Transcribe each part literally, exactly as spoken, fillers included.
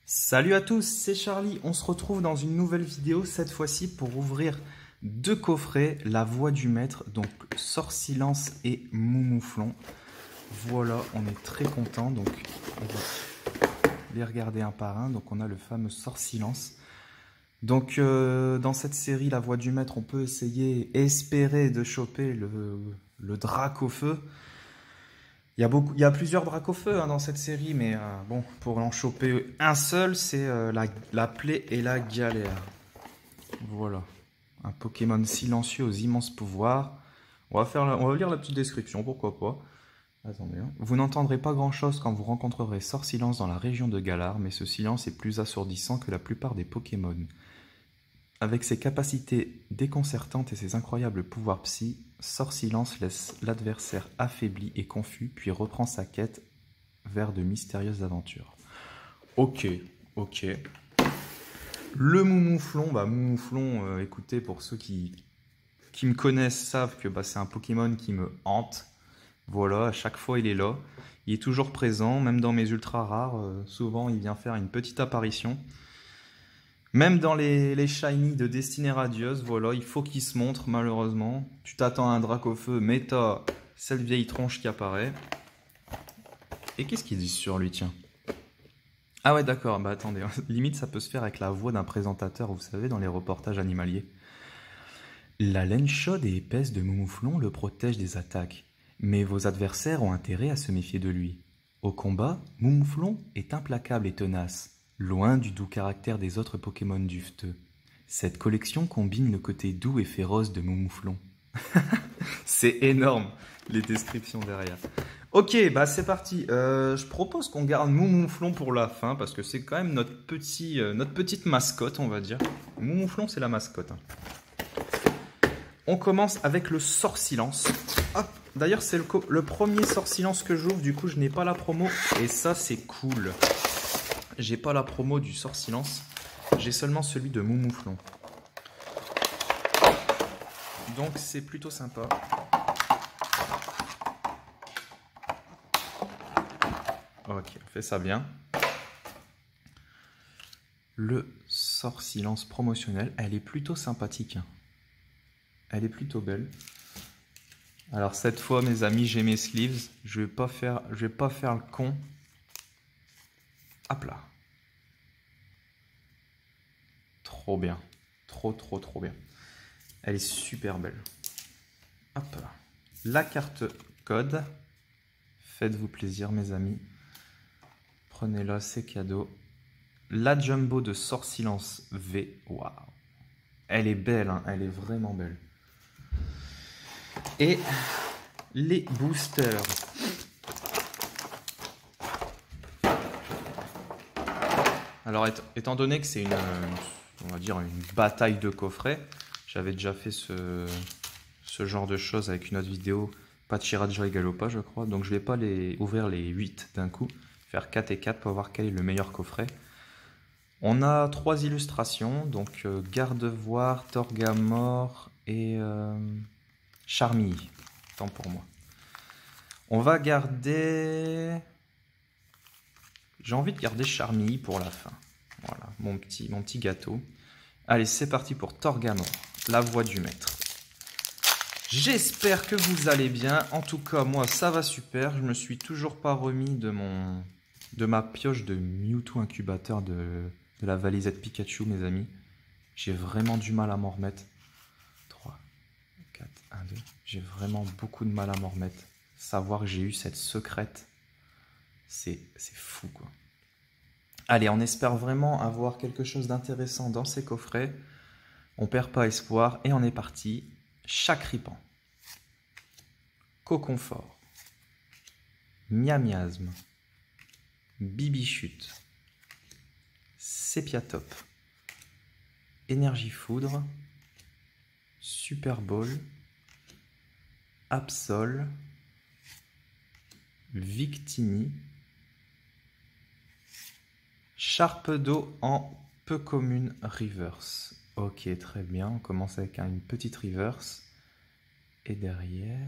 Salut à tous, c'est Charlie. On se retrouve dans une nouvelle vidéo, cette fois-ci pour ouvrir deux coffrets, La Voix du Maître, donc Sort Silence et Moumouflon. Voilà, on est très content, donc on va les regarder un par un. Donc on a le fameux Sort Silence. Donc euh, dans cette série La Voix du Maître, on peut essayer, espérer de choper le, le drac au feu. Il y a, beaucoup, il y a plusieurs dracs au feu hein, dans cette série, mais euh, bon, pour en choper un seul, c'est euh, la, la plaie et la galère. Voilà, un Pokémon silencieux aux immenses pouvoirs. On va, faire la, on va lire la petite description, pourquoi pas. Attendez, hein. Vous n'entendrez pas grand-chose quand vous rencontrerez Sort Silence dans la région de Galar, mais ce silence est plus assourdissant que la plupart des Pokémon. Avec ses capacités déconcertantes et ses incroyables pouvoirs psy, Sort Silence laisse l'adversaire affaibli et confus, puis reprend sa quête vers de mystérieuses aventures. Ok, ok. Le Moumouflon, bah Moumouflon, euh, écoutez, pour ceux qui, qui me connaissent savent que bah, c'est un Pokémon qui me hante. Voilà, à chaque fois il est là. Il est toujours présent, même dans mes ultra rares, euh, souvent il vient faire une petite apparition. Même dans les, les shiny de Destinée Radieuse, voilà, il faut qu'il se montre malheureusement. Tu t'attends à un drac au feu, mais t'as cette vieille tronche qui apparaît. Et qu'est-ce qu'ils disent sur lui, tiens? Ah ouais, d'accord, bah attendez, limite ça peut se faire avec la voix d'un présentateur, vous savez, dans les reportages animaliers. La laine chaude et épaisse de Moumouflon le protège des attaques, mais vos adversaires ont intérêt à se méfier de lui. Au combat, Moumouflon est implacable et tenace, loin du doux caractère des autres Pokémon duveteux. Cette collection combine le côté doux et féroce de Moumouflon. C'est énorme, les descriptions derrière. Ok, bah c'est parti. Euh, je propose qu'on garde Moumouflon pour la fin, parce que c'est quand même notre, petit, euh, notre petite mascotte, on va dire. Moumouflon, c'est la mascotte. On commence avec le Sort Silence. Hop. D'ailleurs, c'est le, le premier Sort Silence que j'ouvre, du coup je n'ai pas la promo, et ça c'est cool. J'ai pas la promo du Sort Silence, j'ai seulement celui de Moumouflon. Donc c'est plutôt sympa. Ok, on fait ça bien. Le Sort Silence promotionnel, elle est plutôt sympathique. Elle est plutôt belle. Alors cette fois, mes amis, j'ai mes sleeves. Je vais pas faire, je vais pas faire le con. Hop là. Trop bien. Trop, trop, trop bien. Elle est super belle. Hop là. La carte code. Faites-vous plaisir, mes amis. Prenez-la, c'est cadeau. La Jumbo de Sort Silence V. Waouh. Elle est belle, hein. Elle est vraiment belle. Et les boosters. Alors, étant donné que c'est une, on va dire une bataille de coffrets, j'avais déjà fait ce, ce genre de choses avec une autre vidéo, Pachiraja et Galopa, je crois. Donc, je ne vais pas les, ouvrir les huit d'un coup, faire quatre et quatre pour voir quel est le meilleur coffret. On a trois illustrations, donc euh, Gardevoir, Torgamore et euh, Charmille. Tant pour moi. On va garder... J'ai envie de garder Charmille pour la fin. Voilà, mon petit, mon petit gâteau. Allez, c'est parti pour Torgamore, La Voix du Maître. J'espère que vous allez bien. En tout cas, moi, ça va super. Je me suis toujours pas remis de, mon, de ma pioche de Mewtwo incubateur de, de la valisette Pikachu, mes amis. J'ai vraiment du mal à m'en remettre. trois, quatre, un, deux. J'ai vraiment beaucoup de mal à m'en remettre. Savoir que j'ai eu cette secrète, c'est fou, quoi. Allez, on espère vraiment avoir quelque chose d'intéressant dans ces coffrets. On perd pas espoir et on est parti. Chakripan, Coconfort, Miamiasme, Bibichute, Sépiatop, Énergie-Foudre, Super Ball, Absol, Victini, Sharpedo en peu commune reverse. Ok, très bien. On commence avec une petite reverse. Et derrière...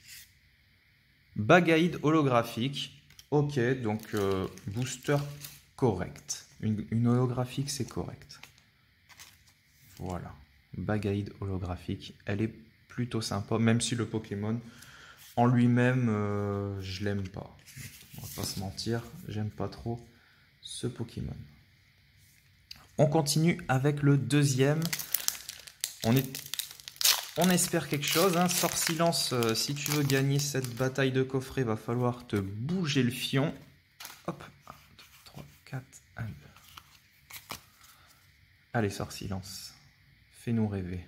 Bagaïde holographique. Ok, donc euh, booster correct. Une, une holographique, c'est correct. Voilà. Bagaïde holographique, elle est plutôt sympa, même si le Pokémon en lui-même, euh, je l'aime pas. On va pas se mentir, j'aime pas trop ce Pokémon. On continue avec le deuxième. On, est... On espère quelque chose. Hein. Sort silence, euh, si tu veux gagner cette bataille de coffret, va falloir te bouger le fion. Hop, un, deux, trois, quatre, un, deux. Allez, sort silence. Fais-nous rêver.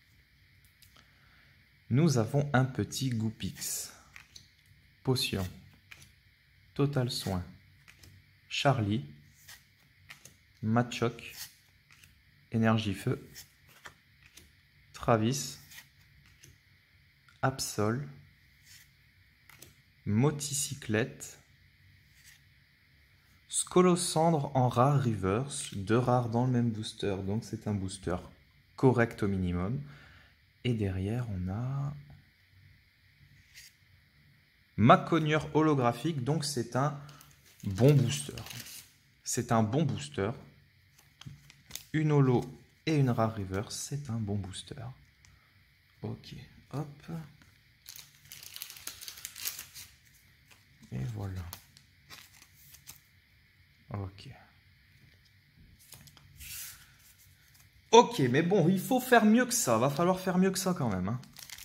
Nous avons un petit Goupix. Potion. Total soin. Charlie. Machoc. Énergie feu. Travis. Absol. Moticyclette. Scolosandre en rare reverse. Deux rares dans le même booster. Donc c'est un booster correct au minimum. Et derrière on a Maconieur holographique. Donc c'est un bon booster. C'est un bon booster. Une holo et une rare reverse. C'est un bon booster. Ok. Hop. Et voilà. Ok. Ok, mais bon, il faut faire mieux que ça. Va falloir faire mieux que ça quand même. Hein.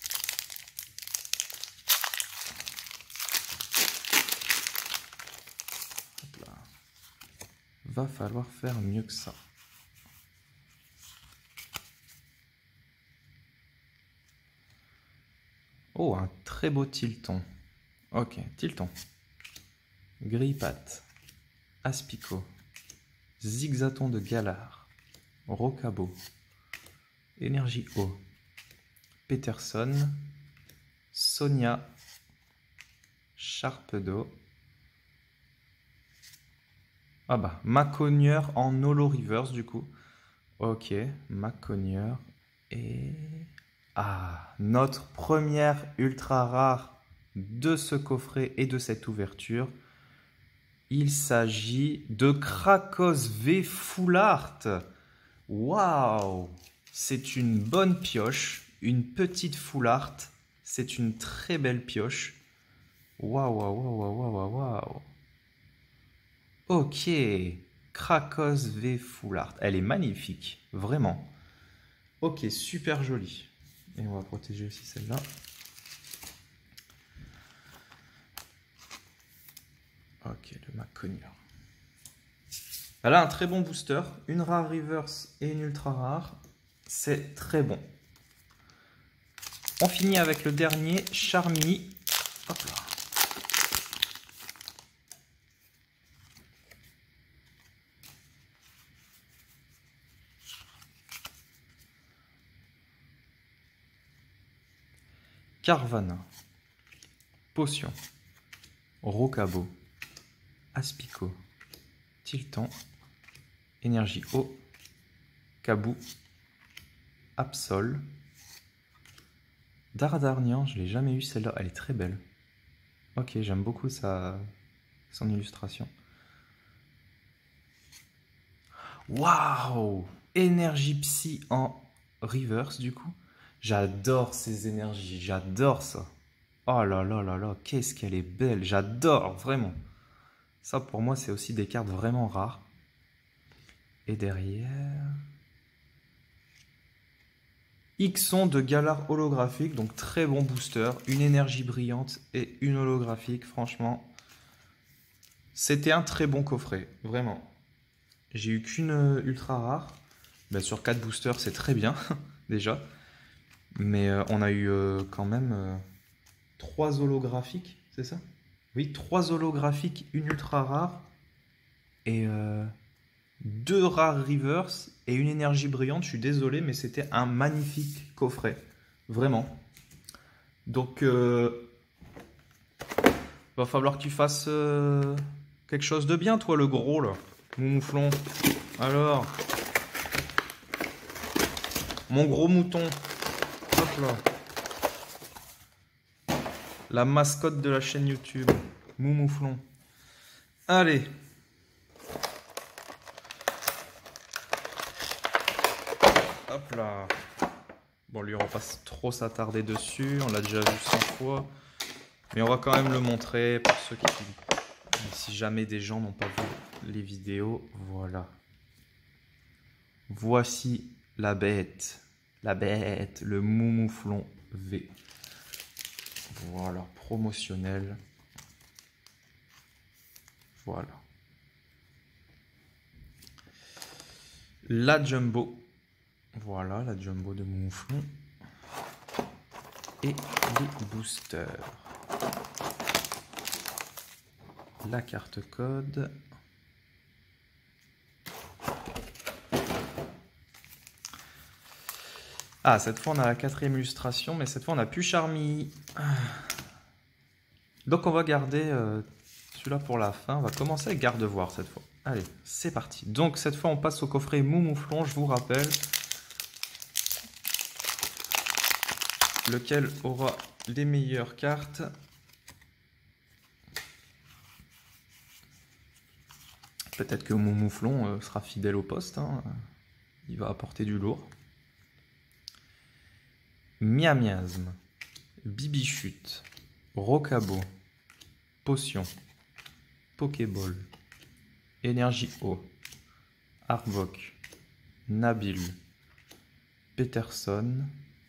Hop là. Va falloir faire mieux que ça. Oh, un très beau Tilton. Ok, Tilton. Grille-patte. Aspico. Zigzaton de Galar. Rocabo. Énergie eau. Peterson. Sonia. Charpedo. Ah bah, Maconieur en holo reverse du coup. Ok, Maconieur. Et... Ah, notre première ultra rare de ce coffret et de cette ouverture. Il s'agit de Krakos V Full Art. Waouh! C'est une bonne pioche, une petite Full Art. C'est une très belle pioche. Waouh, waouh, waouh, waouh, waouh, waouh. Ok, Krakos V Full Art. Elle est magnifique, vraiment. Ok, super jolie. Et on va protéger aussi celle-là. Ok, le Maconieur. Elle a un très bon booster, une rare reverse et une ultra rare. C'est très bon. On finit avec le dernier, Charmini. Hop là. Carvana. Potion. Rocabo. Aspico. Tilton. Énergie eau. Cabou. Absol. Dardarnian, je ne l'ai jamais eu celle-là, elle est très belle. Ok, j'aime beaucoup sa... son illustration. Waouh! Énergie psy en reverse du coup. J'adore ces énergies, j'adore ça. Oh là là là là, qu'est-ce qu'elle est belle, j'adore vraiment. Ça pour moi c'est aussi des cartes vraiment rares. Et derrière... Ixon de Galar holographique, donc très bon booster, une énergie brillante et une holographique, franchement. C'était un très bon coffret, vraiment. J'ai eu qu'une ultra rare. Ben, sur quatre boosters, c'est très bien, déjà. Mais euh, on a eu euh, quand même euh, trois holographiques, c'est ça? Oui, trois holographiques, une ultra rare et euh, deux rares reverse et une énergie brillante. Je suis désolé, mais c'était un magnifique coffret, vraiment. Donc, euh, va falloir que tu fasses euh, quelque chose de bien, toi, le gros, là. Moumouflon. Alors, mon gros mouton. Hop là. La mascotte de la chaîne YouTube. Moumouflon. Allez. Hop là. Bon, lui, on va pas trop s'attarder dessus. On l'a déjà vu cent fois. Mais on va quand même le montrer pour ceux qui... Si jamais des gens n'ont pas vu les vidéos, voilà. Voici la bête. La bête, le Moumouflon V. Voilà, promotionnel. Voilà. La Jumbo. Voilà, la Jumbo de Moumouflon. Et les boosters. La carte code. Ah, cette fois on a la quatrième illustration, mais cette fois on a plus Charmy. Donc on va garder euh, celui-là pour la fin. On va commencer avec Gardevoir cette fois. Allez, c'est parti. Donc cette fois on passe au coffret Moumouflon, je vous rappelle. Lequel aura les meilleures cartes. Peut-être que Moumouflon euh, sera fidèle au poste. Hein. Il va apporter du lourd. Miamiasme, Bibichute, Rocabo, Potion, Pokéball, Énergie Eau, Arbok, Nabil, Peterson,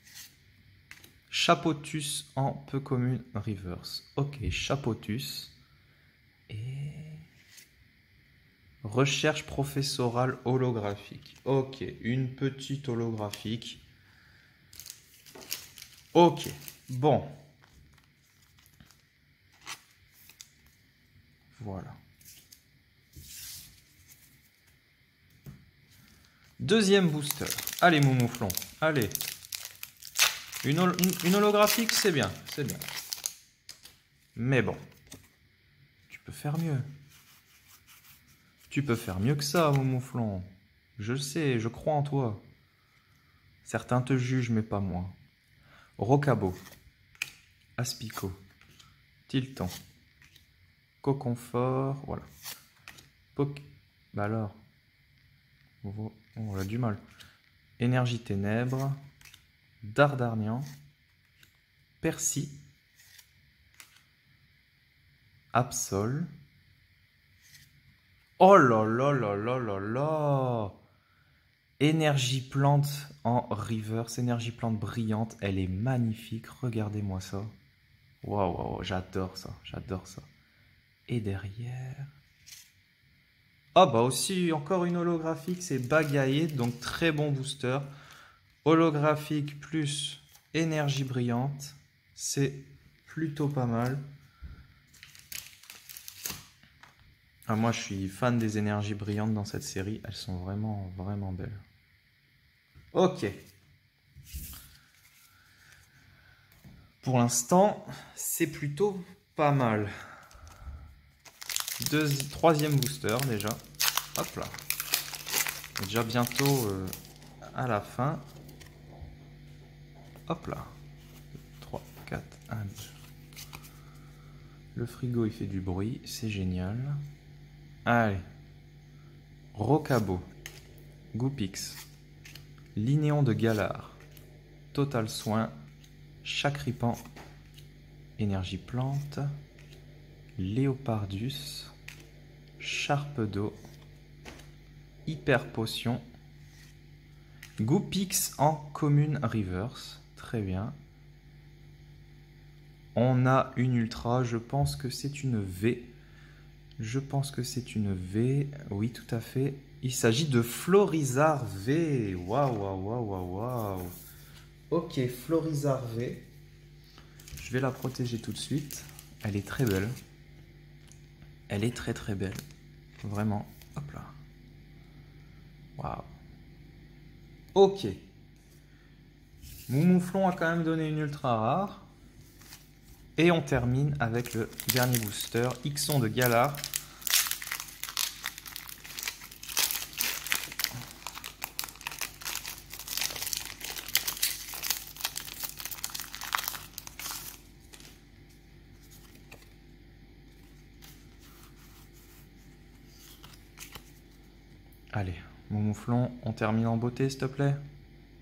Chapotus en peu commune reverse. Ok, Chapotus. Et... Recherche professorale holographique. Ok, une petite holographique. Ok, bon. Voilà. Deuxième booster. Allez, Moumouflon. Allez. Une, hol une, une holographique, c'est bien. C'est bien. Mais bon. Tu peux faire mieux. Tu peux faire mieux que ça, Moumouflon. Je le sais, je crois en toi. Certains te jugent, mais pas moi. Rocabo. Aspico. Tilton. Coconfort. Voilà. Poc... Bah alors. Oh, on a du mal. Énergie ténèbres. Dardarnian. Percy. Absol. Oh là là là là là là. Énergie plante en reverse. Énergie plante brillante. Elle est magnifique. Regardez-moi ça. Waouh, wow, j'adore ça. J'adore ça. Et derrière... Ah bah aussi, encore une holographique. C'est Bagaïd. Donc très bon booster. Holographique plus énergie brillante. C'est plutôt pas mal. Ah, moi, je suis fan des énergies brillantes dans cette série. Elles sont vraiment, vraiment belles. Ok. Pour l'instant, c'est plutôt pas mal. Deux, troisième booster déjà. Hop là. Déjà bientôt euh, à la fin. Hop là. trois, quatre, un, deux. Le frigo, il fait du bruit. C'est génial. Allez. Rocabo. Goupix. Linéon de Galar. Total Soin. Chacripan. Énergie Plante. Léopardus. Charpe d'eau. Hyper Potion. Goupix en commune reverse. Très bien. On a une ultra. Je pense que c'est une V. Je pense que c'est une V. Oui, tout à fait. Il s'agit de Florizarre V. Waouh, waouh, waouh, waouh, waouh. Ok, Florizarre V. Je vais la protéger tout de suite. Elle est très belle. Elle est très très belle. Vraiment. Hop là. Waouh. Ok. Moumouflon a quand même donné une ultra rare. Et on termine avec le dernier booster, Ixon de Galar. Allez, Moumouflon, on termine en beauté, s'il te plaît.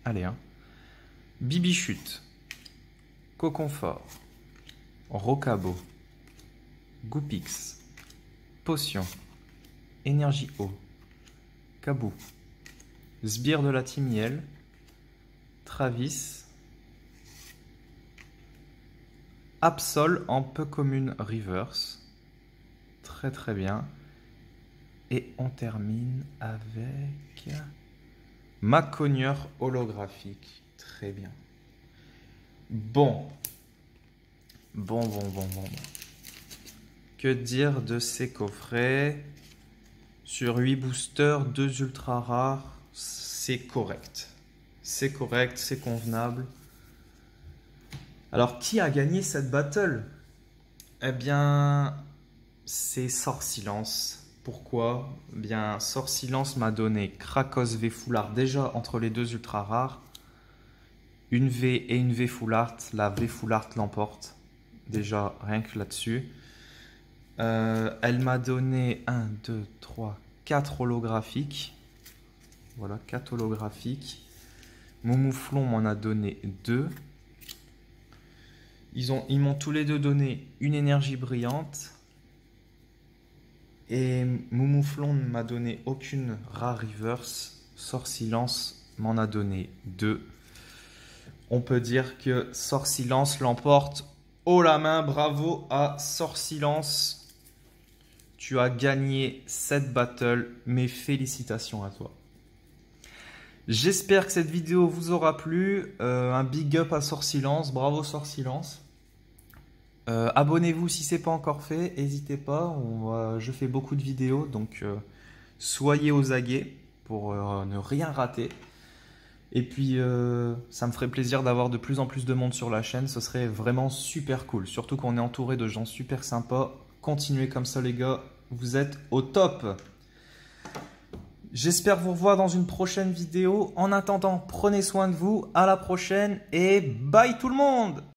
Allez, hein. Bibichute, Coconfort, Rocabo, Goupix, Potion, Énergie Eau, Cabou, Sbire de la Timiel, Travis, Absol en peu commune reverse. Très très bien. Et on termine avec Macogneur holographique. Très bien. Bon. Bon, bon, bon, bon, bon. Que dire de ces coffrets? Sur huit boosters, deux ultra rares, c'est correct. C'est correct, c'est convenable. Alors, qui a gagné cette battle? Eh bien, c'est Sort Silence. Pourquoi? Eh bien, Sort Silence m'a donné Krakos V Full Art déjà entre les deux ultra rares. Une V et une V Full Art. La V Full Art l'emporte. Déjà, rien que là-dessus. Euh, elle m'a donné un, deux, trois, quatre holographiques. Voilà, quatre holographiques. Moumouflon m'en a donné deux. Ils ont, ils m'ont tous les deux donné une énergie brillante. Et Moumouflon ne m'a donné aucune rare reverse. Sort Silence m'en a donné deux. On peut dire que Sort Silence l'emporte haut la main. Bravo à Sort Silence. Tu as gagné cette battle. Mes félicitations à toi. J'espère que cette vidéo vous aura plu. Euh, un big up à Sort Silence. Bravo Sort Silence. Euh, Abonnez-vous si ce n'est pas encore fait. N'hésitez pas. On va, je fais beaucoup de vidéos. Donc euh, soyez aux aguets pour euh, ne rien rater. Et puis euh, ça me ferait plaisir d'avoir de plus en plus de monde sur la chaîne. Ce serait vraiment super cool. Surtout qu'on est entouré de gens super sympas. Continuez comme ça les gars. Vous êtes au top. J'espère vous revoir dans une prochaine vidéo. En attendant, prenez soin de vous. À la prochaine et bye tout le monde!